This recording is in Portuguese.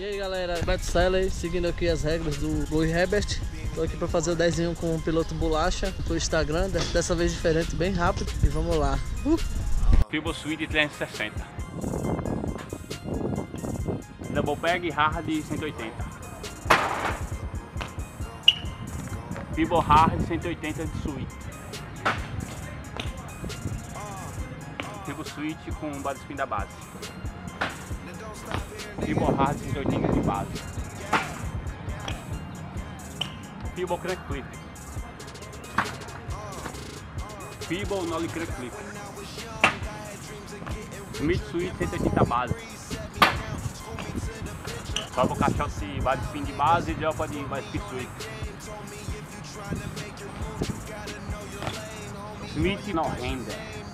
E aí galera, Beto Seller, seguindo aqui as regras do Louis Herbert. Tô aqui para fazer o 10 com o piloto Bolacha pro Instagram, dessa vez diferente, bem rápido. E vamos lá. Fibo Suite 360. Double Bag Hard 180. Fibo Hard 180 de Suite. Fibo Suite com base spin da base. Fibo Hard 180 de base. Fibo Crank Clip. Fibo Nollie Crank Clip. Smith Suite 180 base. Salva o caixote base spin de base e dropa de base spin Suite. Smith No Render.